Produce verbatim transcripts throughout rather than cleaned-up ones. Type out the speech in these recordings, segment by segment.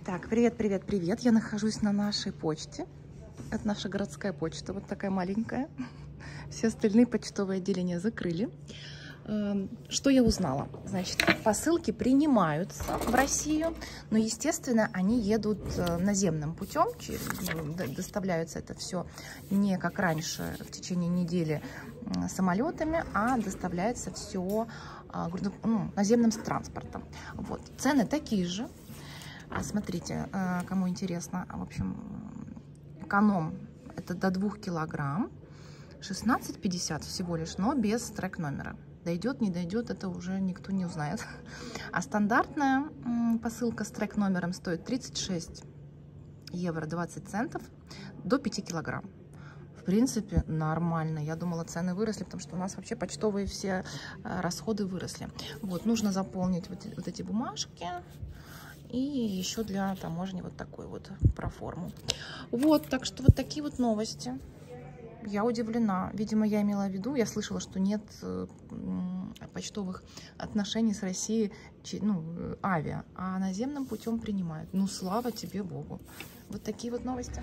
Так, привет, привет, привет. Я нахожусь на нашей почте. Это наша городская почта, вот такая маленькая. Все остальные почтовые отделения закрыли. Что я узнала? Значит, посылки принимаются в Россию, но, естественно, они едут наземным путем, доставляются это все не как раньше в течение недели самолетами, а доставляется все ну, наземным транспортом. Вот. Цены такие же. Смотрите, кому интересно, в общем, эконом это до двух килограмм, шестнадцать пятьдесят всего лишь, но без трек номера. Дойдет, не дойдет, это уже никто не узнает. А стандартная посылка с трек номером стоит тридцать шесть евро двадцать центов до пяти килограмм. В принципе, нормально. Я думала, цены выросли, потому что у нас вообще почтовые все расходы выросли. Вот, нужно заполнить вот, вот эти бумажки. И еще для таможни вот такой вот проформу. Вот, так что вот такие вот новости. Я удивлена. Видимо, я имела в виду, я слышала, что нет э, почтовых отношений с Россией, ну, авиа, а наземным путем принимают. Ну, слава тебе, Богу. Вот такие вот новости.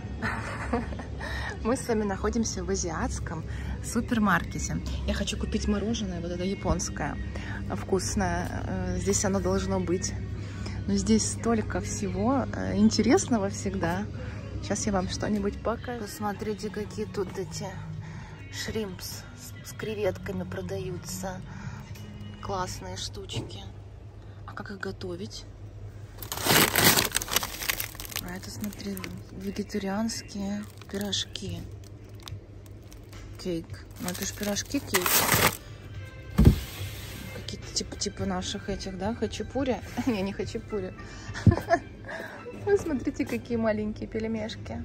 Мы с вами находимся в азиатском супермаркете. Я хочу купить мороженое, вот это японское, вкусное. Здесь оно должно быть. Но здесь столько всего интересного всегда. Сейчас я вам что-нибудь покажу. Посмотрите, какие тут эти шримпс с креветками продаются. Классные штучки. А как их готовить? А это, смотри, вегетарианские пирожки. Кейк. Ну это же пирожки, кейк. Какие-то типа, типа наших этих, да? Хачапури? Не, не хачапури. Вы смотрите, какие маленькие пельмешки.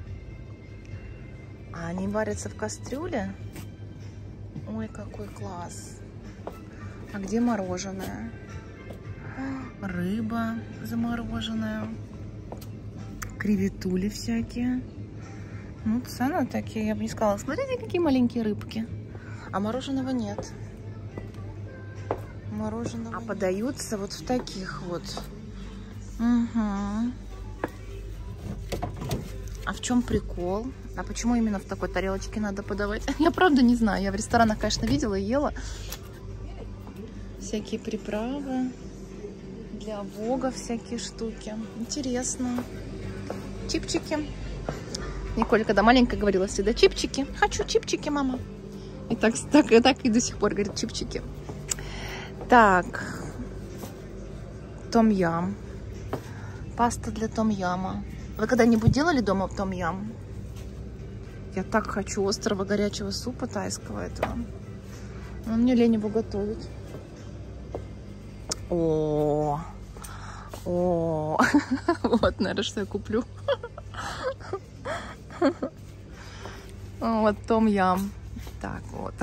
А они варятся в кастрюле? Ой, какой класс. А где мороженое? Рыба замороженная. Креветули всякие. Ну, цены такие, я бы не сказала. Смотрите, какие маленькие рыбки. А мороженого нет. Мороженого. А нет. Подаются вот в таких вот. Угу. А в чем прикол? А почему именно в такой тарелочке надо подавать? Я правда не знаю. Я в ресторанах, конечно, видела и ела. Всякие приправы. Для вога всякие штуки. Интересно. Чипчики. Николь, когда маленькая, говорила всегда чипчики. Хочу чипчики, мама. И так, так, и так и до сих пор говорит чипчики. Так. Том-ям. Паста для том-яма. Вы когда-нибудь делали дома том-ям? Я так хочу острого горячего супа тайского этого. Но мне лень его готовить. О, о, вот, наверное, что я куплю. Вот том-ям. Так вот.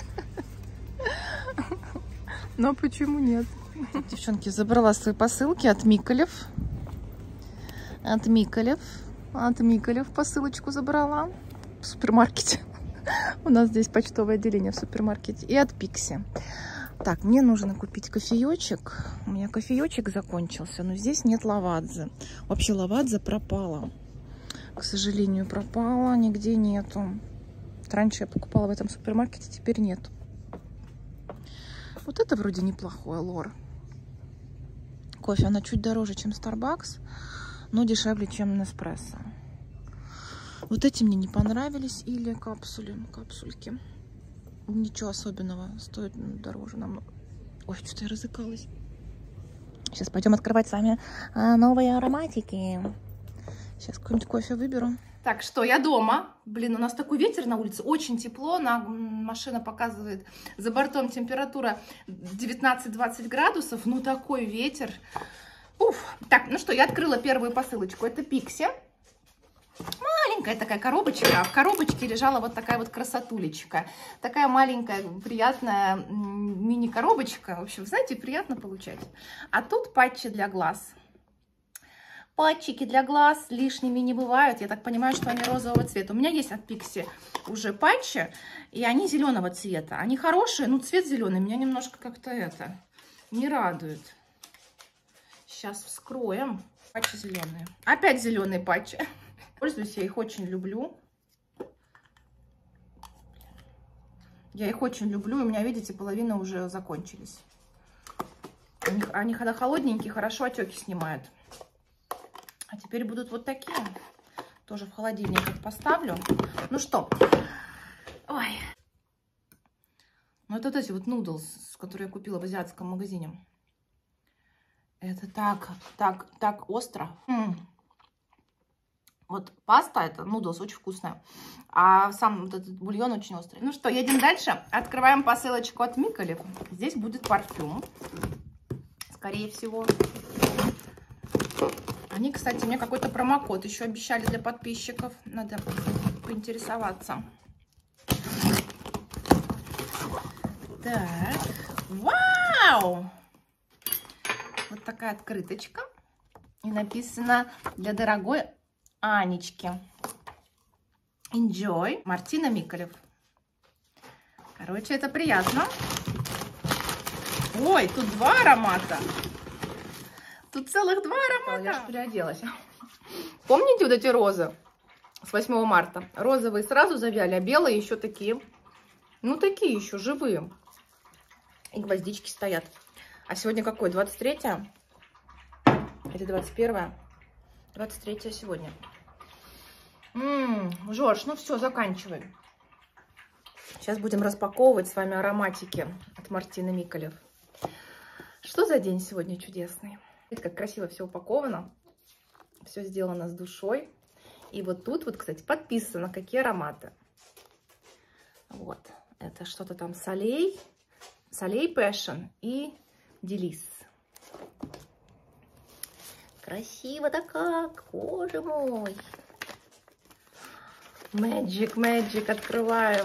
Но почему нет? Девчонки, забрала свои посылки от Миколев. От Миколев. От Миколев посылочку забрала. В супермаркете. У нас здесь почтовое отделение в супермаркете. И от Пикси. Так, мне нужно купить кофеечек. У меня кофеечек закончился, но здесь нет лавадзы. Вообще лавадза пропала. К сожалению, пропала. Нигде нету. Раньше я покупала в этом супермаркете, теперь нет. Вот это вроде неплохое, лор. Кофе, она чуть дороже, чем Starbucks, но дешевле, чем Nespresso. Вот эти мне не понравились. Или капсули, капсульки. Ничего особенного. Стоит дороже намного. Ой, что-то я разыкалась. Сейчас пойдем открывать с вами новые ароматики. Сейчас какой-нибудь кофе выберу. Так, что, я дома. Блин, у нас такой ветер на улице. Очень тепло. На... Машина показывает за бортом температура девятнадцать-двадцать градусов. Ну, такой ветер. Уф. Так, ну что, я открыла первую посылочку. Это Пикси. Маленькая такая коробочка. В коробочке лежала вот такая вот красотулечка. Такая маленькая, приятная мини-коробочка. В общем, знаете, приятно получать. А тут патчи для глаз. Патчики для глаз лишними не бывают. Я так понимаю, что они розового цвета. У меня есть от Пикси уже патчи, и они зеленого цвета. Они хорошие, но цвет зеленый меня немножко как-то это не радует. Сейчас вскроем. Патчи зеленые. Опять зеленые патчи. Пользуюсь, я их очень люблю. Я их очень люблю. У меня, видите, половина уже закончились. Они, они когда холодненькие, хорошо отеки снимают. А теперь будут вот такие. Тоже в холодильник их поставлю. Ну что? Ой. Ну, вот эти вот нудлс, которые я купила в азиатском магазине. Это так, так, так остро. М-м. Вот паста, это нудлс, очень вкусная. А сам вот этот бульон очень острый. Ну что, едем дальше. Открываем посылочку от Миколев. Здесь будет парфюм. Скорее всего. Они, кстати, мне какой-то промокод еще обещали для подписчиков. Надо поинтересоваться. Так. Вау! Вот такая открыточка. И написано для дорогой Анечки. Enjoy. Мартина Миколев. Короче, это приятно. Ой, тут два аромата. Тут целых два аромата. Я же переоделась. Помните вот эти розы с восьмого марта? Розовые сразу завяли, а белые еще такие. Ну, такие еще живые. И гвоздички стоят. А сегодня какое? двадцать третье? Или двадцать первое? двадцать третье сегодня. Ммм, Жорж, ну все, заканчивай. Сейчас будем распаковывать с вами ароматики от Мартины Миколев. Что за день сегодня чудесный. Видите, как красиво все упаковано. Все сделано с душой. И вот тут вот, кстати, подписано, какие ароматы. Вот. Это что-то там Солей, Солей Passion и Делис. Красиво-то как, боже мой. Magic, Magic, открываем.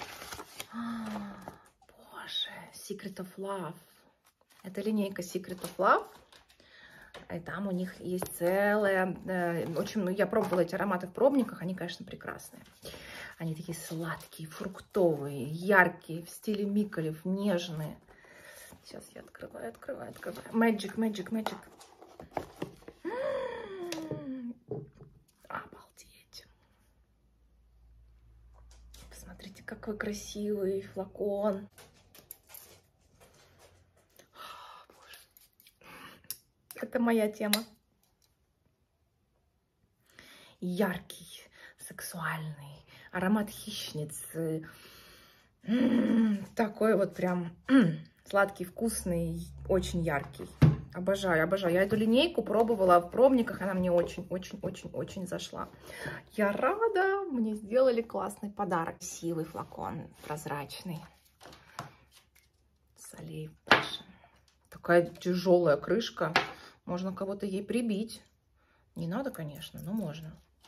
Боже, Secret of Love. Это линейка Secret of Love. И там у них есть целая... Э, очень, ну, я пробовала эти ароматы в пробниках, они, конечно, прекрасные. Они такие сладкие, фруктовые, яркие, в стиле Миколев, нежные. Сейчас я открываю, открываю, открываю. Magic, Magic, Magic. Обалдеть. Посмотрите, какой красивый флакон. О, боже. Это моя тема. Яркий, сексуальный, аромат хищницы. М-м, такой вот прям м-м, сладкий, вкусный, очень яркий. Обожаю, обожаю. Я эту линейку пробовала в пробниках, она мне очень-очень-очень-очень зашла. Я рада, мне сделали классный подарок. Красивый флакон, прозрачный. Солей Passion. Такая тяжелая крышка. Можно кого-то ей прибить. Не надо, конечно, но можно.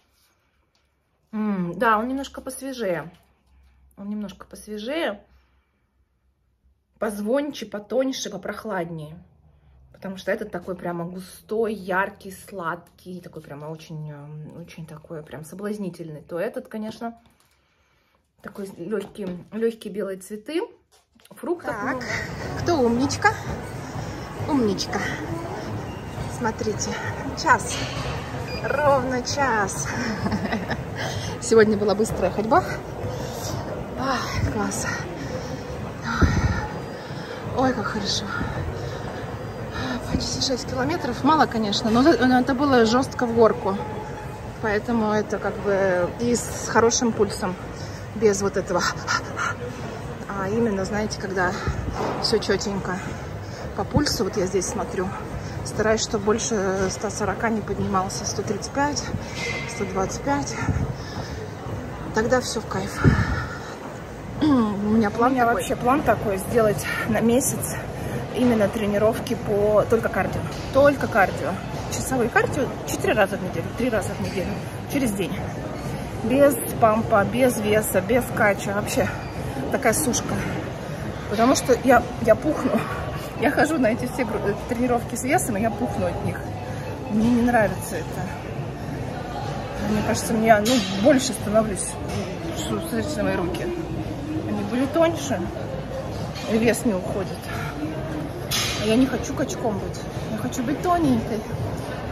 М-м, да, он немножко посвежее. Он немножко посвежее. Позвонче, потоньше, попрохладнее. Потому что этот такой прямо густой, яркий, сладкий, такой прямо очень, очень такой прям соблазнительный. То этот, конечно, такой легкий, легкие белые цветы, фруктов. Так, кто умничка? Умничка. Смотрите, час, ровно час. Сегодня была быстрая ходьба. Ах, класс. Ой, как хорошо. Почти шесть километров. Мало, конечно, но это было жестко в горку. Поэтому это как бы и с хорошим пульсом. Без вот этого. А именно, знаете, когда все четенько по пульсу. Вот я здесь смотрю. Стараюсь, чтобы больше ста сорока не поднимался. сто тридцать пять, сто двадцать пять. Тогда все в кайф. У меня план У меня такой. вообще план такой сделать на месяц именно тренировки по только кардио. Только кардио. Часовые кардио четыре раза в неделю, три раза в неделю. Через день. Без пампа, без веса, без кача. Вообще такая сушка. Потому что я, я пухну. Я хожу на эти все тренировки с весом, и я пухну от них. Мне не нравится это. Мне кажется, мне ну, больше становлюсь. Смотрите на мои руки. Они были тоньше, и вес не уходит. А я не хочу качком быть. Я хочу быть тоненькой.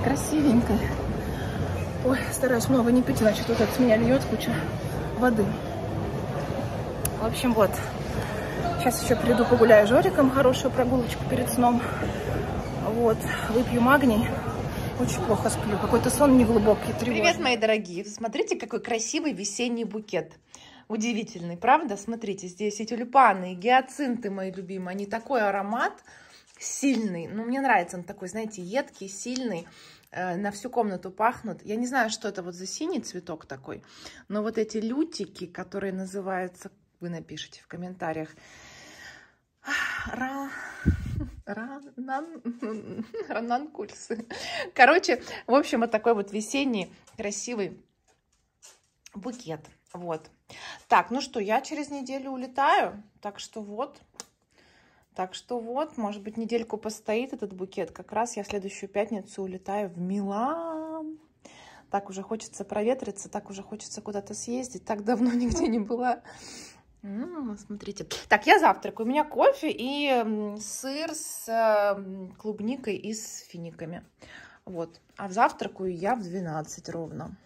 красивенькой. Ой, стараюсь много не пить, иначе тут от меня льет куча воды. В общем, вот. Сейчас еще приду погуляю с Жориком, хорошую прогулочку перед сном. Вот, выпью магний. Очень плохо сплю, какой-то сон неглубокий, тревожный. Привет, мои дорогие. Смотрите, какой красивый весенний букет. Удивительный, правда? Смотрите, здесь и тюльпаны, и гиацинты мои любимые. Они такой аромат сильный. Ну, мне нравится он такой, знаете, едкий, сильный. Э, на всю комнату пахнут. Я не знаю, что это вот за синий цветок такой. Но вот эти лютики, которые называются, вы напишите в комментариях. Ра... Ранан... Рананкульсы. Короче, в общем, вот такой вот весенний красивый букет. Вот. Так, ну что, я через неделю улетаю. Так что вот. Так что вот, может быть, недельку постоит этот букет. Как раз я в следующую пятницу улетаю в Милан. Так уже хочется проветриться, так уже хочется куда-то съездить. Так давно нигде не была. М-м, смотрите. Так, я завтракаю. У меня кофе и сыр с клубникой и с финиками. Вот. А завтракаю я в двенадцать ровно.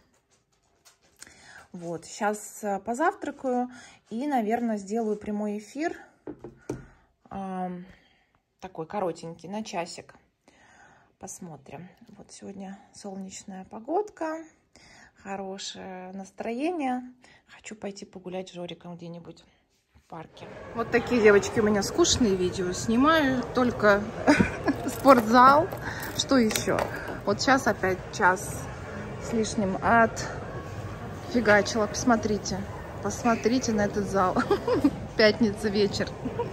Вот. Сейчас позавтракаю и, наверное, сделаю прямой эфир. А, такой коротенький, на часик. Посмотрим. Вот сегодня солнечная погодка. Хорошее настроение. Хочу пойти погулять с Жориком где-нибудь в парке. Вот такие, девочки, у меня скучные видео. Снимаю только спортзал. Что еще? Вот сейчас опять час с лишним отфигачила. Посмотрите. Посмотрите на этот зал. Пятница вечер.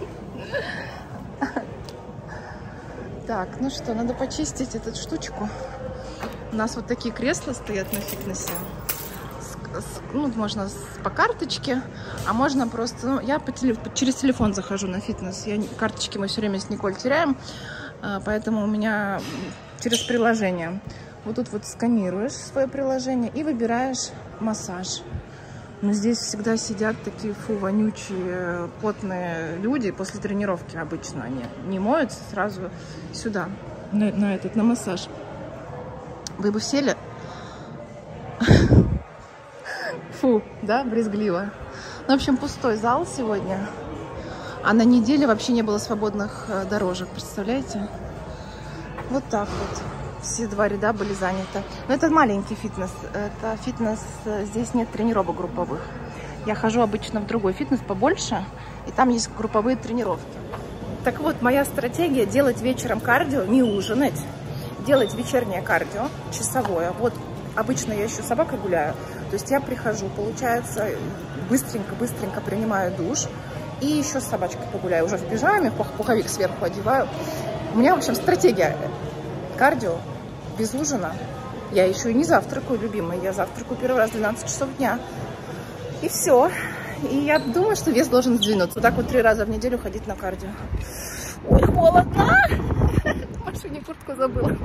Так, ну что, надо почистить эту штучку. У нас вот такие кресла стоят на фитнесе. С, с, ну, можно с, по карточке, а можно просто... Ну, я по теле, через телефон захожу на фитнес. Я, карточки мы все время с Николь теряем, поэтому у меня через приложение. Вот тут вот сканируешь свое приложение и выбираешь массаж. Но здесь всегда сидят такие, фу, вонючие, потные люди. После тренировки обычно они не моются, сразу сюда, на, на этот, на массаж. Вы бы сели? Фу, да, брезгливо. Ну, в общем, пустой зал сегодня. А на неделе вообще не было свободных дорожек, представляете? Вот так вот. Все два ряда были заняты. Но это маленький фитнес. Это фитнес, здесь нет тренировок групповых. Я хожу обычно в другой фитнес побольше, и там есть групповые тренировки. Так вот, моя стратегия делать вечером кардио, не ужинать, делать вечернее кардио, часовое. Вот обычно я еще с собакой гуляю. То есть я прихожу, получается, быстренько-быстренько принимаю душ, и еще с собачкой погуляю. Уже в пижаме, пуховик сверху одеваю. У меня, в общем, стратегия кардио без ужина. Я еще и не завтракаю, любимый. Я завтракаю первый раз в двенадцать часов дня. И все. И я думаю, что вес должен сдвинуться. Вот так вот три раза в неделю ходить на кардио. Ой, холодно! В машине куртку забыла.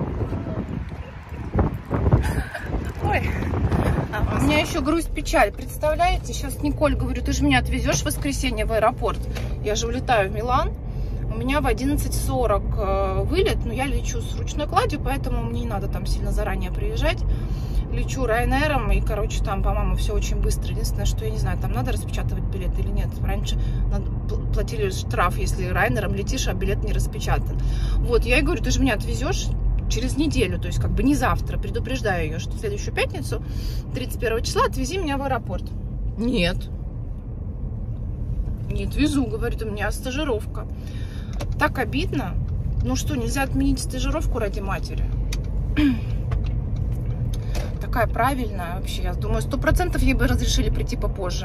Ой. А у меня еще грусть, печаль. Представляете? Сейчас Николь, говорю, ты же меня отвезешь в воскресенье в аэропорт. Я же улетаю в Милан. У меня в одиннадцать сорок вылет, но я лечу с ручной кладью, поэтому мне не надо там сильно заранее приезжать. Лечу Ryanair, и, короче, там, по-моему, все очень быстро. Единственное, что я не знаю, там надо распечатывать билет или нет. Раньше платили штраф, если Ryanair летишь, а билет не распечатан. Вот, я ей говорю, ты же меня отвезешь через неделю, то есть как бы не завтра. Предупреждаю ее, что в следующую пятницу, тридцать первого числа, отвези меня в аэропорт. Нет. Нет, везу, говорит, у меня стажировка. Так обидно. Ну что, нельзя отменить стажировку ради матери? Такая правильная вообще. Я думаю, сто процентов ей бы разрешили прийти попозже.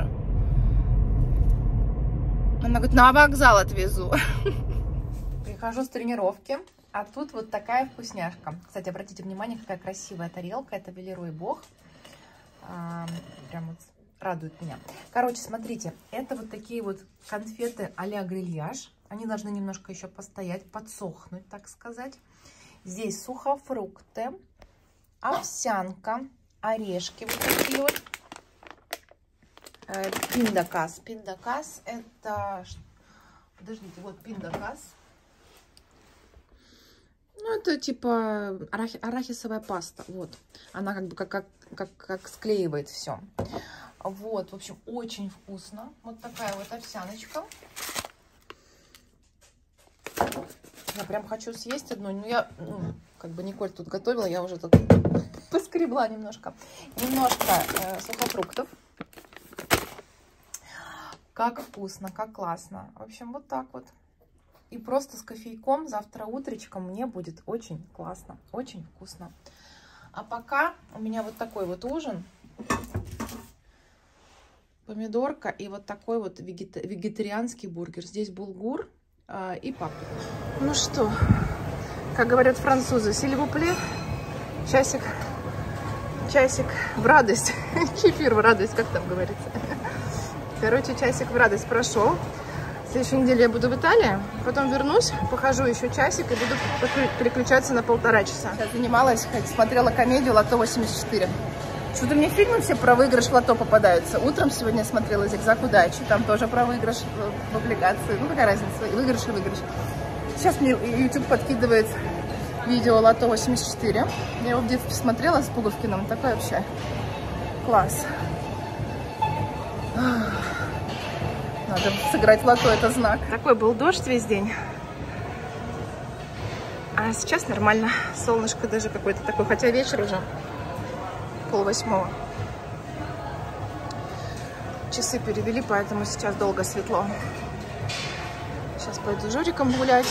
Она говорит, на вокзал отвезу. Прихожу с тренировки, а тут вот такая вкусняшка. Кстати, обратите внимание, какая красивая тарелка. Это Велеруй Бог. А, прям вот радует меня. Короче, смотрите, это вот такие вот конфеты а-ля грильяж. Они должны немножко еще постоять, подсохнуть, так сказать. Здесь сухофрукты, овсянка, орешки вот такие вот. Пиндакас. Пиндакас это... Подождите, вот пиндакас. Ну, это типа арахи, арахисовая паста. Вот. Она как бы как, как, как, как склеивает все. Вот, в общем, очень вкусно. Вот такая вот овсяночка. Я прям хочу съесть одну. Ну, я, ну, как бы Николь тут готовила, я уже тут поскребла немножко. Немножко э, сухофруктов. Как вкусно, как классно. В общем, вот так вот. И просто с кофейком завтра утречком мне будет очень классно, очень вкусно. А пока у меня вот такой вот ужин. Помидорка и вот такой вот вегета вегетарианский бургер. Здесь булгур э, и паприка. Ну что, как говорят французы, сильвупле, часик, часик в радость, чефир в радость, как там говорится. Короче, часик в радость прошел. В следующей неделе я буду в Италии, потом вернусь, похожу еще часик и буду переключаться на полтора часа. Я занималась, смотрела комедию «Лото восемьдесят четыре». Что-то мне фильмы все про выигрыш в лото попадаются. Утром сегодня смотрела «Зигзаг удачи», там тоже про выигрыш в облигации. Ну, какая разница, и выигрыш, и выигрыш. Сейчас мне YouTube подкидывает видео «Лото восемьдесят четыре». Я его в детстве смотрела с Пуговкиным, такой вообще класс. Надо сыграть в лото, это знак. Такой был дождь весь день. А сейчас нормально. Солнышко даже какое-то такое. Хотя вечер уже. Пол восьмого. Часы перевели, поэтому сейчас долго светло. Сейчас пойду с Жориком гулять.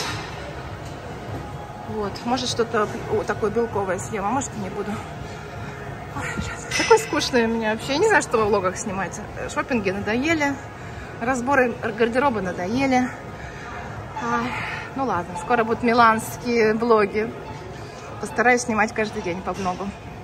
Вот. Может, что-то такое белковое съем, а может, и не буду. Ой, такой скучный у меня вообще. Я не знаю, что во влогах снимать. Шопинги надоели. Разборы гардероба надоели. Ай, ну ладно, скоро будут миланские влоги. Постараюсь снимать каждый день по многу.